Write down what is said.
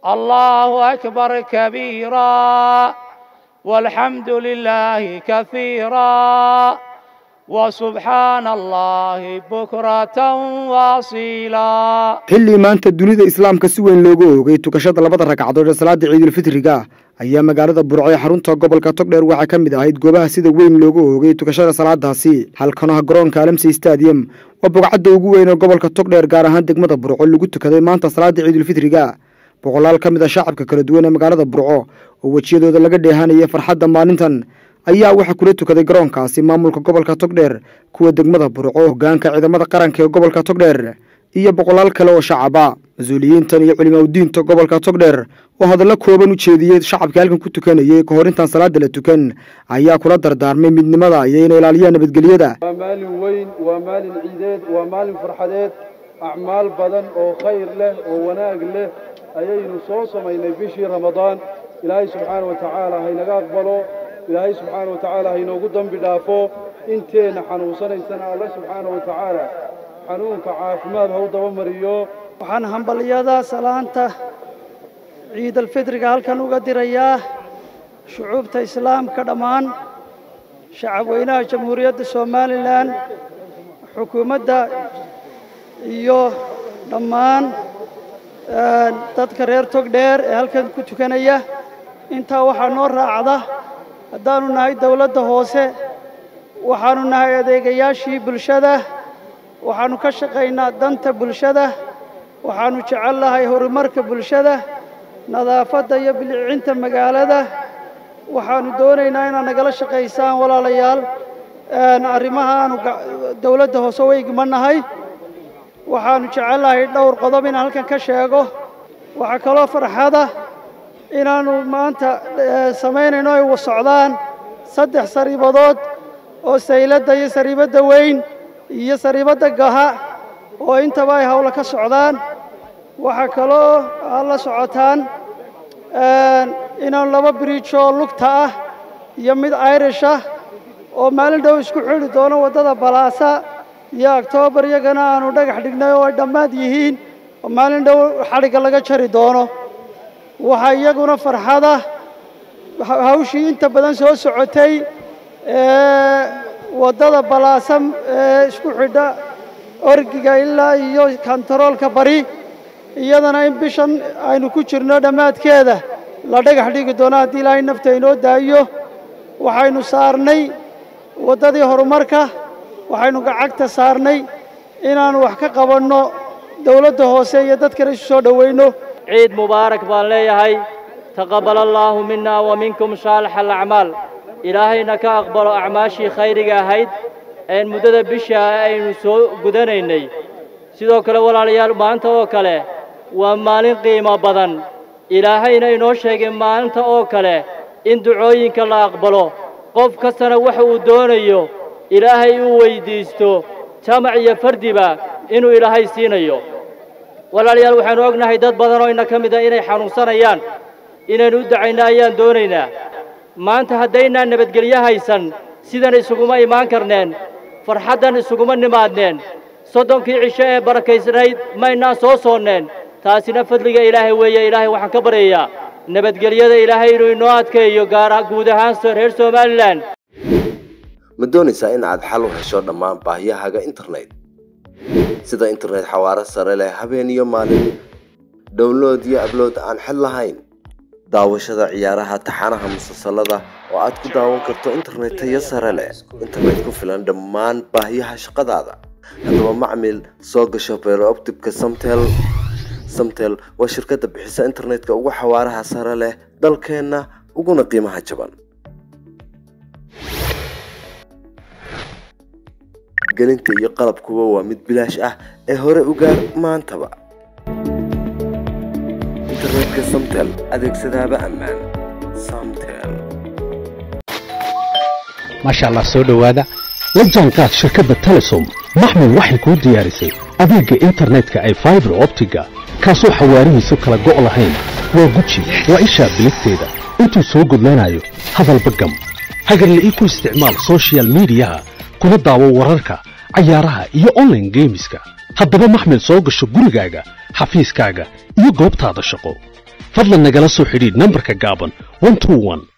الله أكبر كبيرا والحمد لله كثيرا وسبحان الله بكرة واصيلا. xilli maanta dunida islaamka si weyn loogu oogay tukashada labada ragcadood ee salaada ciidul fitriga ayaa magaalada Burco ee xarunta gobolka Togdheer waxa ka mid ahayd goobaha sida weyn loogu oogay tukashada salaadaasi halkana garoonka Alamsi Stadium oo bogcadda ugu weyn ee gobolka Togdheer gaar ahaan degmada Burco lagu tukaday maanta salaada ciidul fitriga boqolaal ka mid ah shacabka kala duwan ee magaalada Burco oo wajiyadooda laga dheehanayay farxadda maalintan ayaa waxa kula tukaday garoonkaasi maamulka gobolka Togdheer kuwa degmada Burco hoggaanka ciidamada qaranka ee gobolka Togdheer iyo boqolaal kale oo shacaba mas'uuliyiintan iyo culimada gobolka Togdheer oo hadallo kooban u jeediyay shacabka halkan ku tukanayay ka hor intaan salaada la tukan ayaa kula dardaarmay midnimada iyo inay ilaaliyaan nabadgelyada. waa maalin weyn waa maalin ciideed waa maalin farxadeed acmaal badan oo khayr leh oo wanaag leh ayaynu soo samaynay bishii Ramadaan ilaahay subxaanahu wa ta'aala haynaga aqbalo ilaahay subxaanahu wa ta'aala haynoogu dambi dhaafo inteena xanuunsanaysana Allah subxaanahu wa ta'aala xanuunka caafimaad ha u daba mariyo. waxaan hambaliyada salaanta ciidul fitriga halkan uga dirayaa shucuubta islaamka dhammaan shacabweynaha jamhuuriyadda Soomaaliland xukuumadda iyo dhammaan dadka reer Togdheer ee halkan ku tukanaya inta waxa noo raacda haddaanu nahay dawladda hoose waxaanu nahay adeegayaashii bulshada waxaanu ka shaqaynaa danta bulshada waxaanu jecelahay horumarka bulshada nadaafadda iyo bilicinta magaalada waxaanu doonaynaa inaad nagala shaqaysaan walaalayaal arrimaha aanu dawladda hoose weygmanahay waxaanu jecelahay dhowr qodob inaan halkan ka sheego waxa kaloo farxada inaanu maanta samaynayno ay socdaan 3 sariibadood oo sayladda iyo sariibada weyn iyo sariibada gaha oo intaba ay hawla ka socdaan waxa kaloo la socotaan inaan 2 bridge oo lugta ah iyo mid Irish ah oo maalin dhow isku xiri doono wadada Balaasa iyo October iyagana aanu dhagax dhignay oo dhammaad yihiin oo maalin dhow xariga laga jari doono waxa iyaguna farxada hawshii inta badan soo socotay wadada Balaasa isku xidha orgiga ilaa iyo kantaroolka bari iyadana in bishan aynu ku jirno dhamaadkeeda la dhagax dhigi doono haddii Ilaahay nafta inoo daayo waxaynu saarnay wadadii horumarka waxaynu gacagta saarnay inaanu wax ka qabanno dawladda hoose iyo dadka isu soo dhaweyno. ciid mubaarak baan leeyahay taqabbal Allahu minna wa minkum salihal a'mal ilaahayna ka aqbalo acmaashii khayriga ahayd ee muddada bisha aynu soo gudanaynay sidoo kale walaalayaal maanta oo kale waa maalin qiimo badan ilaahayna inoo sheegay maanta oo kale in ducooyinka la aqbalo qof kastana waxa uu doonayo ilaahay uu weydiisto jamac iyo fardiba inuu ilaahay siinayo walaalayaal waxaanu ognahay dad badan oo inna ka mid ah inay xanuunsanayaan inaynu u ducayna ayaan doonaynaa maanta haddaynaan nabadgelyo haysan sidan isuguma imaan karneen farxaddan isuguma nimaadneen 30 cisho ee barakaysnayd maynaan soo soonneen taasina fadliga ilaahay weeye ilaahay waxaan ka baryayaa nabadgelyada ilaahay inuu inoo adkeeyo guud ahaan reer Soomaaliland. ma doonaysaa in aad xal u hesho dhammaan baahiyahaaga internet sida internet xawaare sare leh habeen iyo maalin download iyo upload aan xad lahayn daawashada ciyaaraha taxanaha musalsalada oo aad ku daawan karto internet tayo sare leh internet ku filan dhammaan baahiyaha shaqadaada haddaba macmiil soo gasho fiber optic-ka Samtel waa shirkadda bixisa internetka ugu xawaaraha sare leh dalkeena uguna qiimaha jaban gelinta iyo qalabkuba waa mid bilaash ah ee hore u gaar maantaba internetka Samtel adeegsadaaba ammaan Samtel ما شاء الله سو دhowaada la jaanqaad shirkadda Telesom maxmed waxay ku diyaarisay adeega internetka ay fiber optiga kaasoo xawaarihiisu kala go' lahayn waa guji waa isha biligteeda intuu soo gudlanayo hadalba gam hagarle ku isticmaal social media kuna daawo wararka ciyaaraha iyo online gameska haddaba maxmed soo gasho gurigaaga xafiiskaaga iyo goobtaada shaqo fadlan nagala soo xidhiidh nambarka gaaban 121